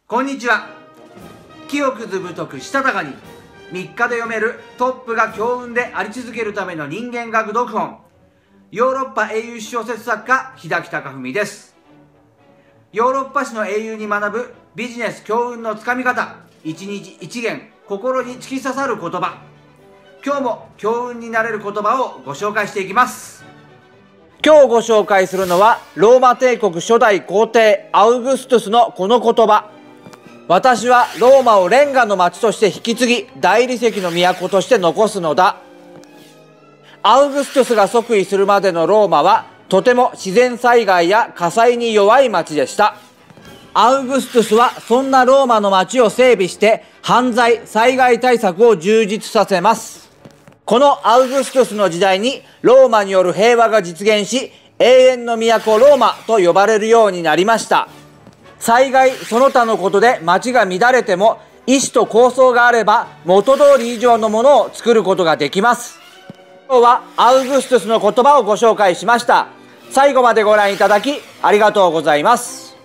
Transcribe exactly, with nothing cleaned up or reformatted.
こんにちは。清くず太くしたたかにみっかで読めるトップが強運であり続けるための人間学読本、ヨーロッパ英雄史小説作家日高貴文です。ヨーロッパ史の英雄に学ぶビジネス強運のつかみ方、一日一元心に突き刺さる言葉。今日も強運になれる言葉をご紹介していきます。今日ご紹介するのはローマ帝国初代皇帝アウグストゥスのこの言葉。私はローマをレンガの町として引き継ぎ、大理石の都として残すのだ。アウグストゥスが即位するまでのローマはとても自然災害や火災に弱い町でした。アウグストゥスはそんなローマの町を整備して犯罪・災害対策を充実させます。このアウグストゥスの時代にローマによる平和が実現し、永遠の都ローマと呼ばれるようになりました。災害その他のことで町が乱れても、意志と構想があれば元通り以上のものを作ることができます。今日はアウグストゥスの言葉をご紹介しました。最後までご覧いただきありがとうございます。